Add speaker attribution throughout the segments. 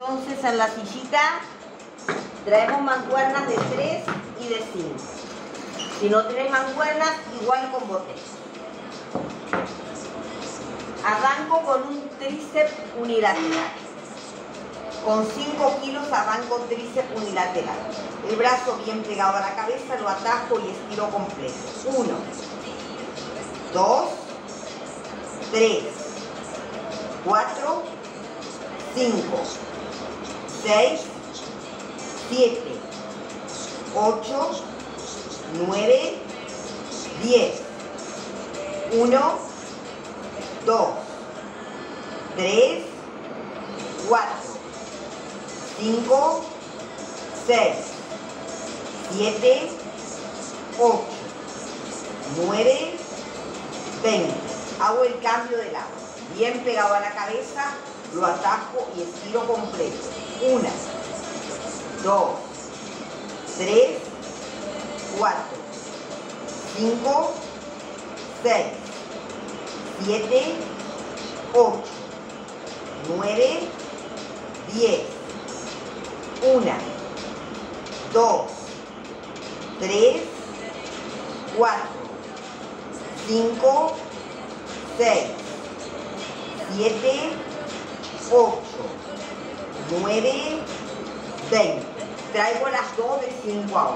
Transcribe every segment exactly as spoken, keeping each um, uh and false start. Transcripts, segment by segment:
Speaker 1: Entonces en la sillita traemos mancuernas de tres y de cinco. Si no tenés mancuernas, igual con botes. Arranco con un tríceps unilateral. Con cinco kilos arranco tríceps unilateral. El brazo bien pegado a la cabeza, lo atajo y estiro completo. uno, dos, tres, cuatro, cinco, seis, siete, ocho, nueve, diez. uno, dos, tres, cuatro, cinco, seis, siete, ocho, nueve, veinte. Hago el cambio de lado. Bien pegado a la cabeza, lo atajo y estiro completo. uno, dos, tres, cuatro, cinco, seis, siete, ocho, nueve, diez. uno, dos, tres, cuatro, cinco, seis, siete, ocho, nueve, veinte. Traigo las dos de cinco ahora.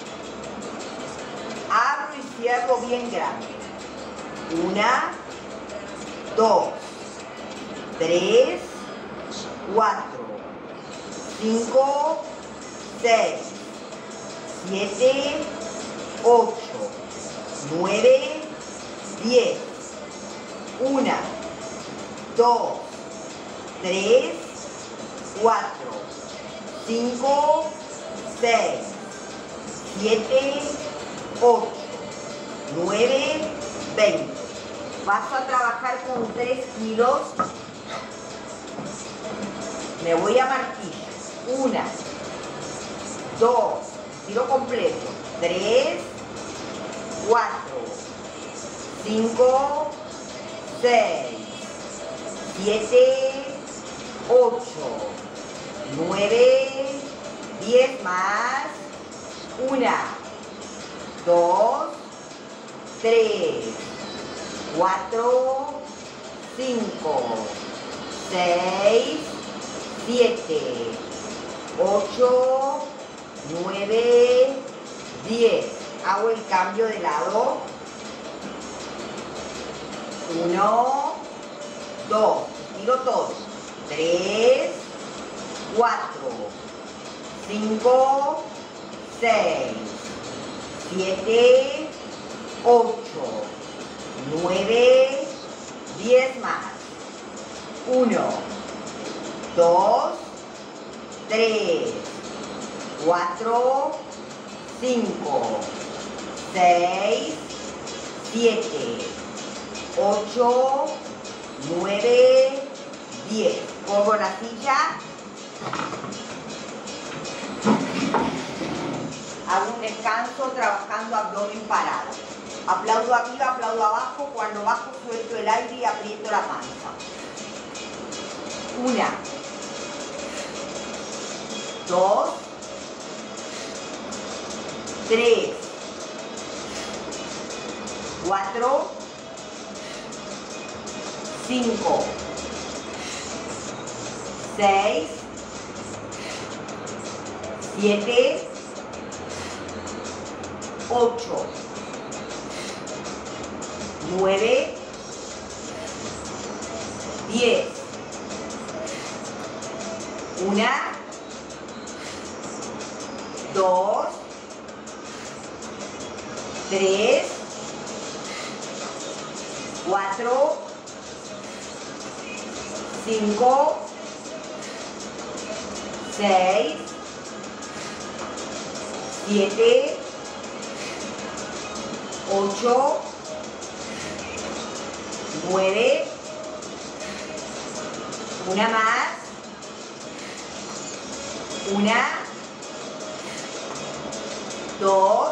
Speaker 1: Abro y cierro bien grande. Una, dos, tres, cuatro, cinco, seis, siete, ocho, nueve, diez. Una, dos, tres, cuatro, cinco, seis, siete, ocho, nueve, veinte. Vas a trabajar con tres kilos. Me voy a martillo. Una, dos, tiro completo. Tres, cuatro, cinco, seis, siete, ocho, nueve, diez más. Una, dos, tres, cuatro, cinco, seis, siete, ocho, nueve, diez. Hago el cambio de lado. Uno, dos, tiro todo. Tres, cuatro, cinco, seis, siete, ocho, nueve, diez más. uno, dos, tres, cuatro, cinco, seis, siete, ocho, nueve, diez. Pongo la silla. Hago un descanso trabajando abdomen parado. Aplaudo arriba, aplaudo abajo. Cuando bajo suelto el aire y aprieto la panza. Una, dos, tres, cuatro, cinco, seis, siete, ocho, nueve, diez. Una, dos, tres, cuatro, cinco, seis, siete, ocho, nueve, una más, una, dos,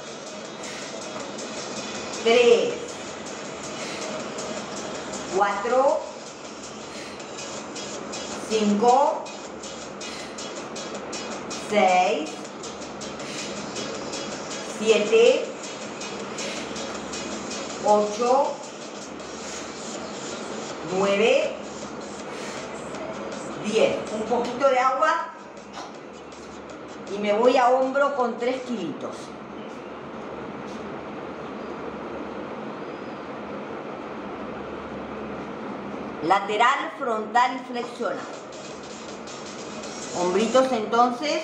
Speaker 1: tres, cuatro, cinco, seis, siete, ocho, nueve, diez. Un poquito de agua y me voy a hombro con tres kilitos. Lateral, frontal y flexional. Hombritos entonces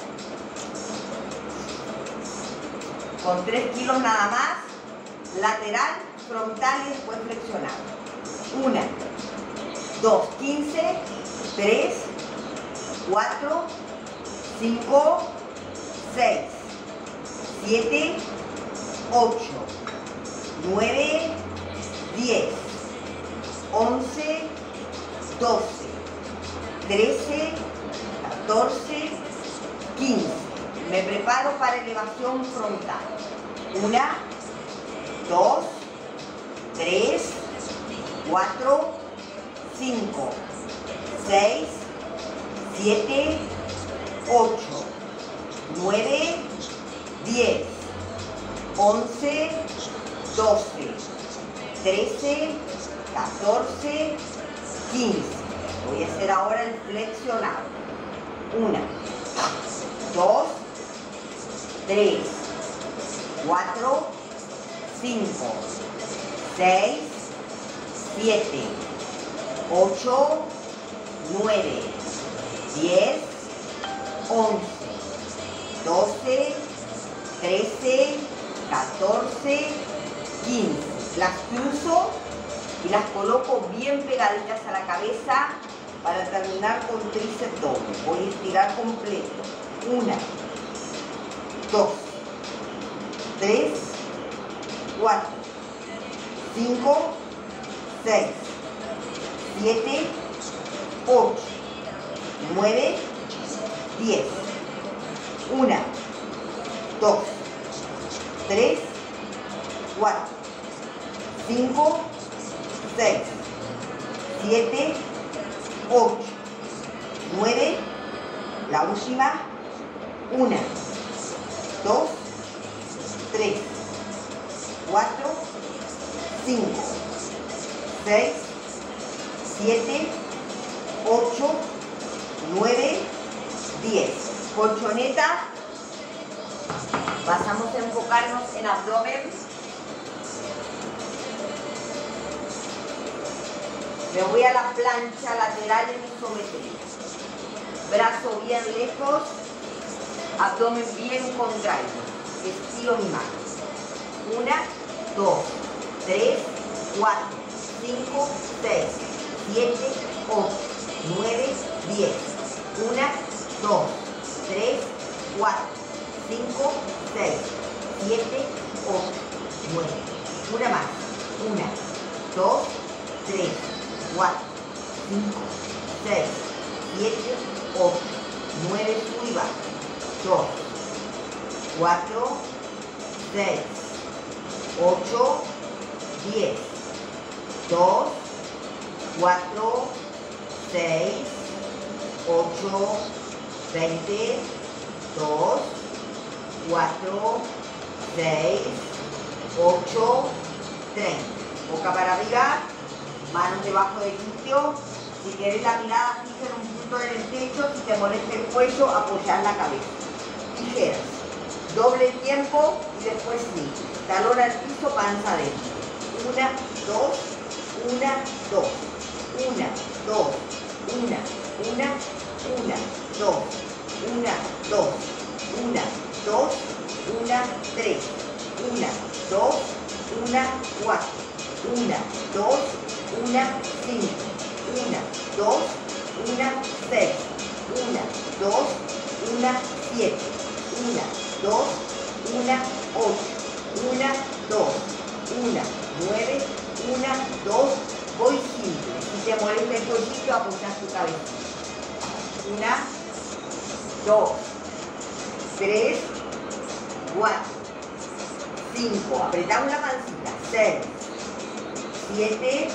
Speaker 1: con tres kilos nada más. Lateral, frontal y después flexional. Una, dos, quince, tres, cuatro, cinco, seis, siete, ocho, nueve, diez, once, doce, trece, catorce, quince. Me preparo para elevación frontal. Una, dos, tres, cuatro, cinco, seis, siete, ocho, nueve, diez, once, doce, trece, catorce, quince. Voy a hacer ahora el flexionado. Una, dos, tres, cuatro, cinco, seis, siete, ocho, nueve, diez, once, doce, trece, catorce, quince. Las cruzo y las coloco bien pegaditas a la cabeza para terminar con tríceps doble. Voy a estirar completo. Una, dos, tres, cuatro, cinco, seis, siete, ocho, nueve, diez. Una, dos, tres, cuatro, cinco, seis, siete, ocho, nueve, la última, una, dos, tres, cuatro, cinco, seis, siete, ocho, nueve, diez. Colchoneta, pasamos a enfocarnos en abdomen. Me voy a la plancha lateral en isometría. Brazo bien lejos, abdomen bien contraído. Estiro mi mano. Una, dos, tres, cuatro, cinco, seis, siete, ocho, nueve, diez. Una, dos, tres, cuatro, cinco, seis, siete, ocho, nueve. Una más. Una, dos, tres, cuatro, cinco, seis, siete, ocho, nueve, sube y baja. dos, cuatro, seis, ocho, diez. dos, cuatro, seis, ocho, veinte. dos, cuatro, seis, ocho, treinta. Boca para arriba. Manos debajo del glúteo. Si quieres la mirada fija en un punto en el techo, si te molesta el cuello, apoyar la cabeza. Tijeras. Doble tiempo y después sí. Talón al piso, panza adentro. Una, dos, una, dos. Una, dos, una, una, una, dos. Una, dos, una, dos, una, tres. Una, dos, una, cuatro. Una, dos, una, cinco, una, dos, una, seis, una, dos, una, siete, una, dos, una, ocho, una, dos, una, nueve, una, dos, voy simple. Si te molesta el cuellito, apoyas tu cabeza. Una, dos, tres, cuatro, cinco, apretamos la pancita, seis, siete,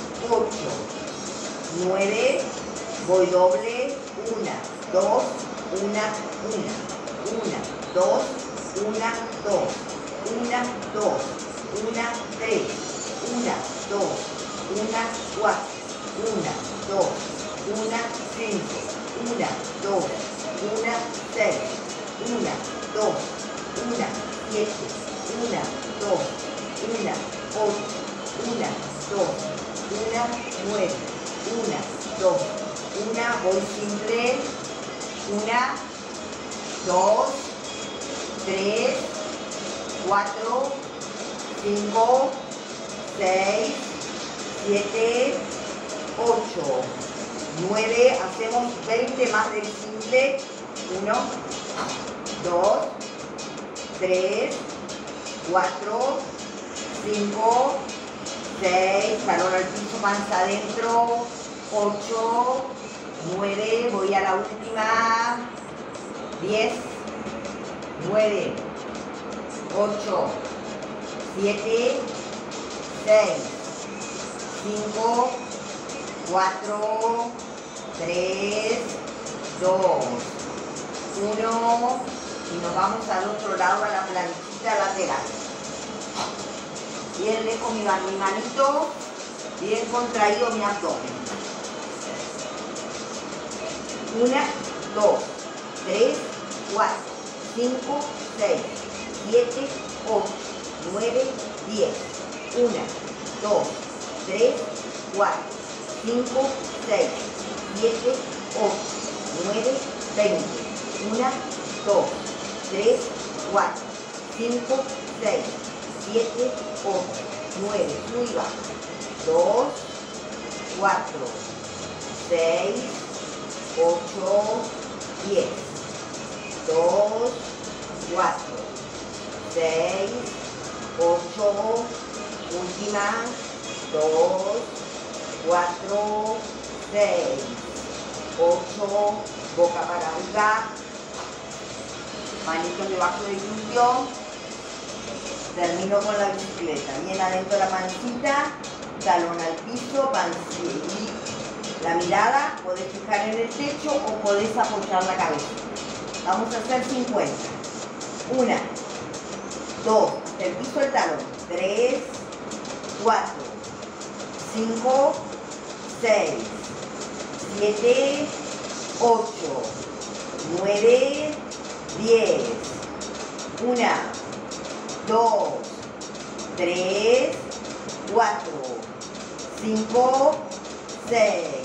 Speaker 1: ocho, nueve, voy doble, una, dos, una, una, una, dos, una, dos, una, dos, una, tres, una, dos, una, cuatro, una, dos, una, cinco, una, dos, una, seis, una, dos, una, siete, una, dos, una, ocho, una, dos, una, nueve, una, dos, una, voy simple, una, dos, tres, cuatro, cinco, seis, siete, ocho, nueve, hacemos veinte más del simple, uno, dos, tres, cuatro, cinco, seis, talón al piso, panza adentro, ocho, nueve, voy a la última, diez, nueve, ocho, siete, seis, cinco, cuatro, tres, dos, uno, y nos vamos al otro lado, a la planchita lateral. Bien lejos mi, mi manito, bien contraído mi abdomen. Una, dos, tres, cuatro, cinco, seis, siete, ocho, nueve, diez. Una, dos, tres, cuatro, cinco, seis, siete, ocho, nueve, veinte. Una, dos, tres, cuatro, cinco, seis, siete, ocho, nueve, sube y baja. dos, cuatro, seis, ocho, diez. dos, cuatro, seis, ocho, última, dos, cuatro, seis, ocho, boca para arriba, manitos debajo del glúteo, termino con la bicicleta, bien adentro la pancita, talón al piso, pancita, la mirada, podés fijar en el techo o podés apoyar la cabeza. Vamos a hacer cincuenta. Una, dos, el piso el talón, tres, cuatro, cinco, seis, siete, ocho, nueve, diez. Una, dos, tres, cuatro, cinco, seis,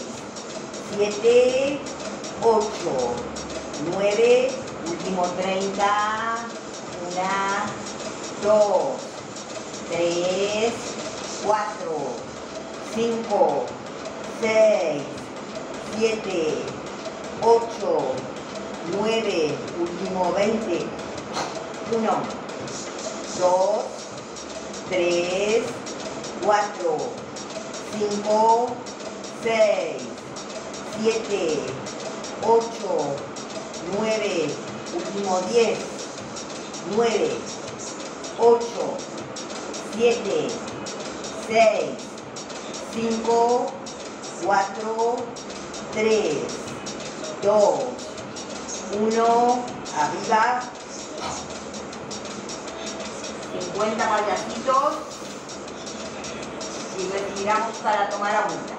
Speaker 1: siete, ocho, nueve, último treinta, una, dos, tres, cuatro, cinco, seis, siete, ocho, nueve, último veinte, uno, dos, tres, cuatro, cinco, seis, siete, ocho, nueve, último diez, nueve, ocho, siete, seis, cinco, cuatro, tres, dos, uno, arriba, cincuenta payasitos y retiramos para tomar agüita.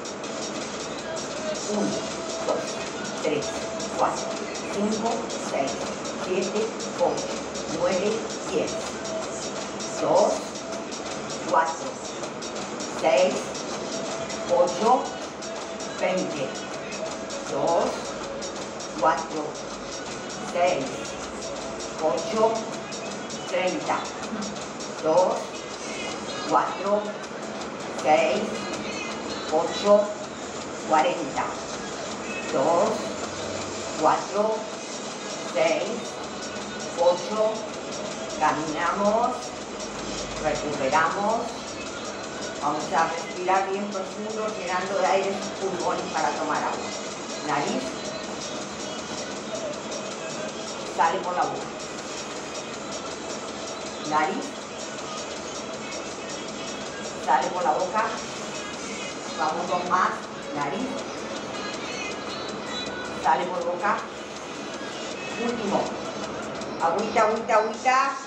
Speaker 1: uno, dos, tres, cuatro, cinco, seis, siete, ocho, nueve, diez. dos, cuatro, seis, ocho, veinte. dos, cuatro, seis, ocho, treinta. dos, cuatro, seis, ocho, cuarenta. dos, cuatro, seis, ocho, caminamos, recuperamos, vamos a respirar bien profundo, llenando de aire sus pulmones para tomar agua. Nariz, sale por la boca. Nariz, sale por la boca. Vamos dos más. Nariz, sale por boca. Último. Agüita, agüita, agüita.